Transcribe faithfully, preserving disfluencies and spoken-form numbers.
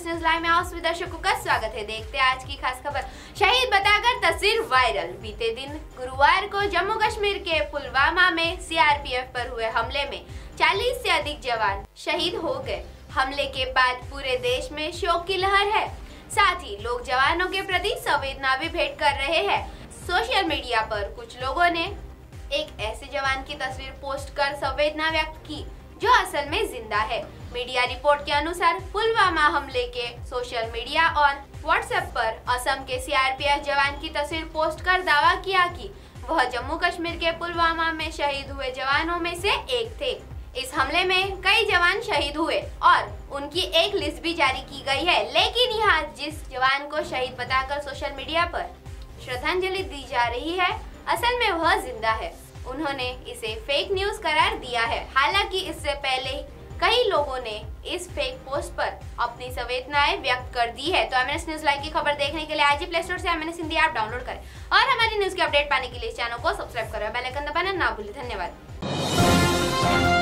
News live में आप सभी दर्शकों का स्वागत है। देखते हैं आज की खास खबर। शहीद बताकर तस्वीर वायरल। बीते दिन गुरुवार को जम्मू कश्मीर के पुलवामा में सीआरपीएफ पर हुए हमले में चालीस से अधिक जवान शहीद हो गए। हमले के बाद पूरे देश में शोक की लहर है। साथ ही लोग जवानों के प्रति संवेदना भी भेंट कर रहे हैं। सोशल मीडिया पर कुछ लोगों ने एक ऐसे जवान की तस्वीर पोस्ट कर संवेदना व्यक्त की जो असल में जिंदा है। मीडिया रिपोर्ट के अनुसार पुलवामा हमले के सोशल मीडिया और व्हाट्सएप पर असम के सीआरपीएफ जवान की तस्वीर पोस्ट कर दावा किया कि वह जम्मू कश्मीर के पुलवामा में शहीद हुए जवानों में से एक थे। इस हमले में कई जवान शहीद हुए और उनकी एक लिस्ट भी जारी की गई है, लेकिन यहाँ जिस जवान को शहीद बताकर सोशल मीडिया पर श्रद्धांजलि दी जा रही है, असल में वह जिंदा है। उन्होंने इसे फेक न्यूज करार दिया है। हालांकि इससे पहले कई लोगों ने इस फेक पोस्ट पर अपनी संवेदनाएं व्यक्त कर दी है। तो एमएनएस न्यूज लाइव की खबर देखने के लिए आज ही प्ले स्टोर से एमएनएस हिंदी ऐप डाउनलोड करें और हमारी न्यूज की अपडेट पाने के लिए इस चैनल को सब्सक्राइब करें, बेल आइकन दबाना ना भूलें। धन्यवाद।